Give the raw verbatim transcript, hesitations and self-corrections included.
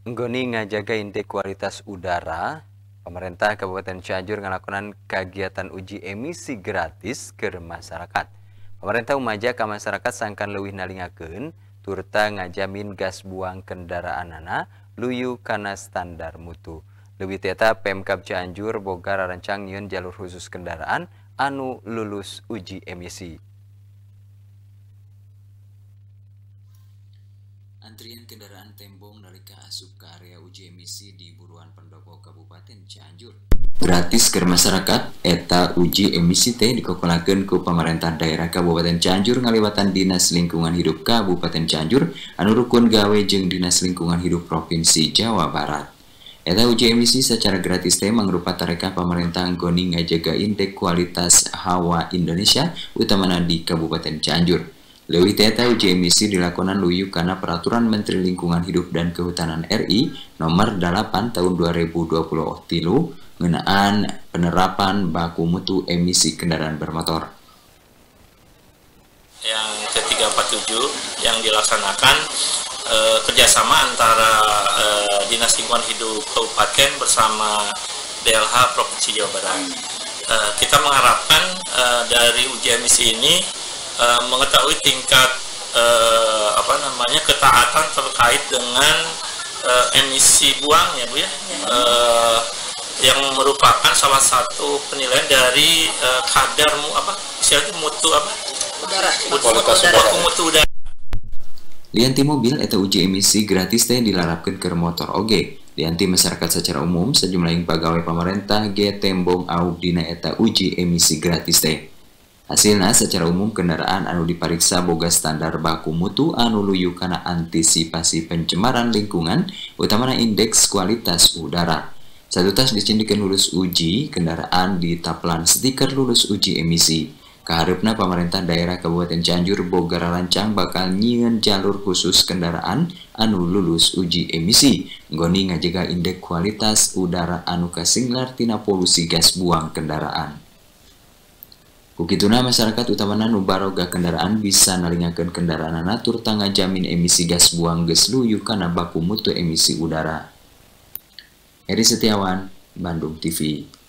Nggoni ngajaga indeks kualitas udara, pemerintah Kabupaten Cianjur ngelakukan kegiatan uji emisi gratis ke masyarakat. Pemerintah umaja ke masyarakat sangkan leuwih nalingakeun turta ngajamin gas buang kendaraan anak luyu kana standar mutu. Leuwih tieta Pemkab Cianjur boga rarencang nyieun jalur khusus kendaraan anu lulus uji emisi. Antrian kendaraan tembong nalika asup ke area uji emisi di Buruan Pendopo Kabupaten Cianjur gratis ke masyarakat. Eta uji emisi teh dikokolakeun ku pemerintah daerah Kabupaten Cianjur ngaliwatan Dinas Lingkungan Hidup Kabupaten Cianjur anu rukun gawe jeung Dinas Lingkungan Hidup Provinsi Jawa Barat. Eta uji emisi secara gratis teh mangrupa tareka pemerintah nggoni ngajaga indeks kualitas hawa Indonesia utamana di Kabupaten Cianjur. Leuwih teh uji emisi dilakonan luyu karena Peraturan Menteri Lingkungan Hidup dan Kehutanan R I Nomor delapan Tahun dua ribu dua puluh tilu ngeunaan penerapan baku mutu emisi kendaraan bermotor. Yang ke tiga empat tujuh yang dilaksanakan eh, kerjasama antara eh, Dinas Lingkungan Hidup Kabupaten bersama D L H Provinsi Jawa Barat. Eh, kita mengharapkan eh, dari uji emisi ini Uh, mengetahui tingkat uh, apa namanya ketaatan terkait dengan uh, emisi buang ya Bu ya, uh, yang merupakan salah satu penilaian dari uh, kadar mu, apa istilahnya mutu apa udara kualitas udara mutu udara. Lianti mobil eta uji emisi gratis teh dilarapkeun ke motor oge. Lianti masyarakat secara umum sejumlah pegawai pemerintah ge tembong aub dina eta uji emisi gratis teh. Hasilna secara umum kendaraan anu dipariksa boga standar baku mutu anu luyu kana antisipasi pencemaran lingkungan utamana indeks kualitas udara. Sadutas dicindikeun lulus uji kendaraan ditaplan stiker lulus uji emisi. Kahareupna pemerintah daerah Kabupaten Cianjur boga rancang bakal nyieun jalur khusus kendaraan anu lulus uji emisi nggoni ngajaga indeks kualitas udara anu kasinglar tina polusi gas buang kendaraan. Kukituna masyarakat utamana nu baroga kendaraan bisa nalingakeun kendaraanna turta ngajamin emisi gas buang geus luyu kana baku mutu emisi udara. Heri Setiawan, Bandung T V.